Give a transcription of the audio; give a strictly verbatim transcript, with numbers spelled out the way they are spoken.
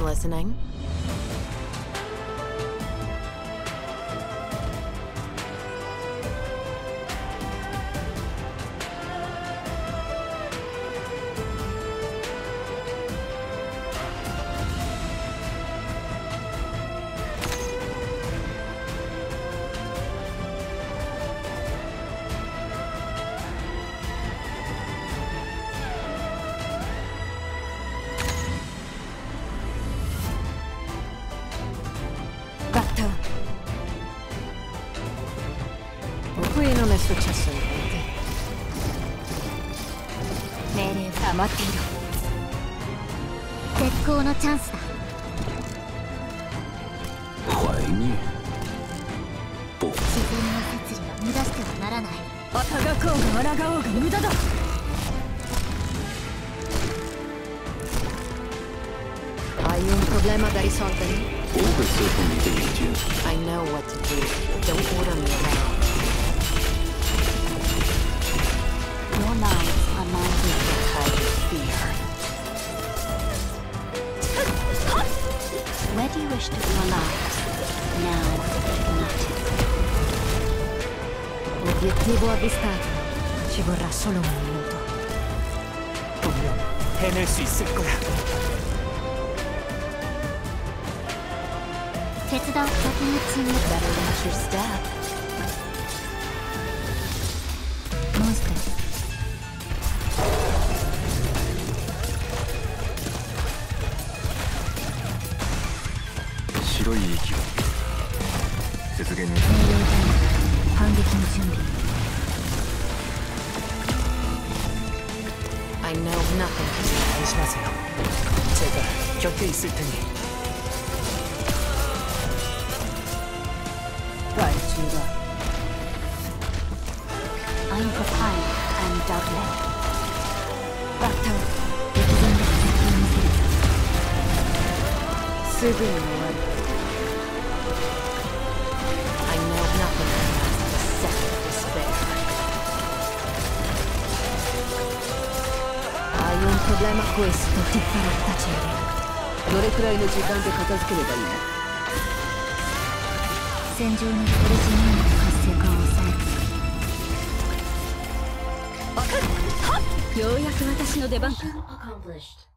listening? Qui non è successo niente. 命令が待っている。絶好のチャンスだ。 怀念不自然の摂理は乱してはならない。 あたがこうが抗おうが無駄だ。Hai un problema da risolvere? 我会刺痛你的眼睛。 I know what to do. Don't order me around. Your lives are my gift. Hide your fear. Where do you wish to be your lives? Now, not. Obiettivo avvistato. Ci vorrà solo un minuto. 분명 해낼 수 있을 거야. 手伝う特別に Better watch your step. モンスター。 白い息を雪原に命令タイム。反撃の準備。 I know nothing. 返しますよ。제가 곁에 있을 테니. I'm prepared and doubtless. Battle. 敵前で先を見せる。 すぐに終わる。I know nothing past the second despair. Hai un problema questo ti farà tacere. どれくらいの時間で片付ければいいの？ 戦場にフォルジニウムの活性化を抑える。 ようやく私の出番か。 Mission accomplished.